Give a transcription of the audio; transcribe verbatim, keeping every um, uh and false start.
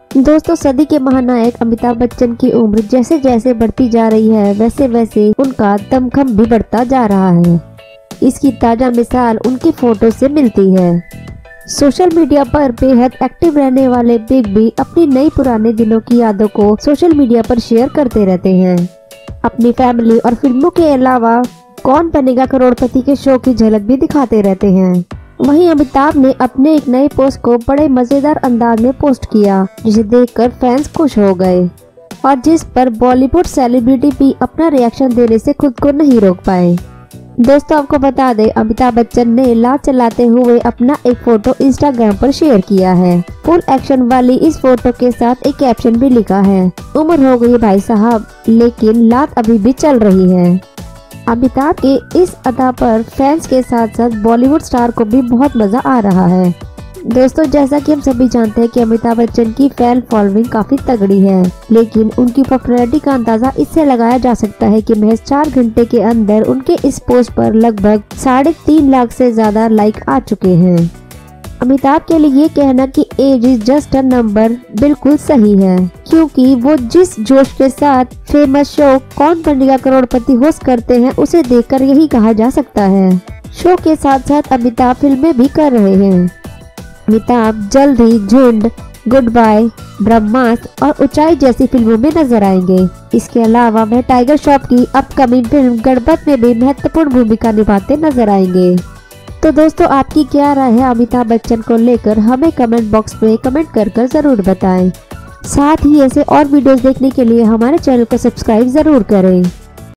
दोस्तों, सदी के महानायक अमिताभ बच्चन की उम्र जैसे जैसे बढ़ती जा रही है, वैसे वैसे उनका दमखम भी बढ़ता जा रहा है। इसकी ताजा मिसाल उनकी फोटो से मिलती है। सोशल मीडिया पर बेहद एक्टिव रहने वाले बिग बी अपनी नई पुराने दिनों की यादों को सोशल मीडिया पर शेयर करते रहते हैं। अपनी फैमिली और फिल्मों के अलावा कौन बनेगा करोड़पति के शो की झलक भी दिखाते रहते हैं। वहीं अमिताभ ने अपने एक नए पोस्ट को बड़े मजेदार अंदाज में पोस्ट किया, जिसे देखकर फैंस खुश हो गए और जिस पर बॉलीवुड सेलिब्रिटी भी अपना रिएक्शन देने से खुद को नहीं रोक पाए। दोस्तों, आपको बता दें, अमिताभ बच्चन ने लात चलाते हुए अपना एक फोटो इंस्टाग्राम पर शेयर किया है। फुल एक्शन वाली इस फोटो के साथ एक कैप्शन भी लिखा है, उम्र हो गई भाई साहब, लेकिन लात अभी भी चल रही है। अमिताभ के इस अदा पर फैंस के साथ साथ बॉलीवुड स्टार को भी बहुत मजा आ रहा है। दोस्तों, जैसा कि हम सभी जानते हैं कि अमिताभ बच्चन की फैन फॉलोइंग काफी तगड़ी है, लेकिन उनकी पॉपुलैरिटी का अंदाजा इससे लगाया जा सकता है कि महज चार घंटे के अंदर उनके इस पोस्ट पर लगभग साढ़े तीन लाख से ज्यादा लाइक आ चुके हैं। अमिताभ के लिए ये कहना कि age is just a number बिल्कुल सही है, क्योंकि वो जिस जोश के साथ फेमस शो कौन बनेगा करोड़पति होस्ट करते हैं, उसे देखकर यही कहा जा सकता है। शो के साथ साथ अमिताभ फिल्में भी कर रहे हैं। अमिताभ जल्द ही झुंड, गुड बाय, ब्रह्मास्त्र और ऊंचाई जैसी फिल्मों में नजर आएंगे। इसके अलावा वह टाइगर श्रॉफ की अपकमिंग फिल्म गणपत में भी महत्वपूर्ण भूमिका निभाते नजर आएंगे। तो दोस्तों, आपकी क्या राय है अमिताभ बच्चन को लेकर, हमें कमेंट बॉक्स में कमेंट कर कर जरूर बताएं। साथ ही ऐसे और वीडियोस देखने के लिए हमारे चैनल को सब्सक्राइब जरूर करें।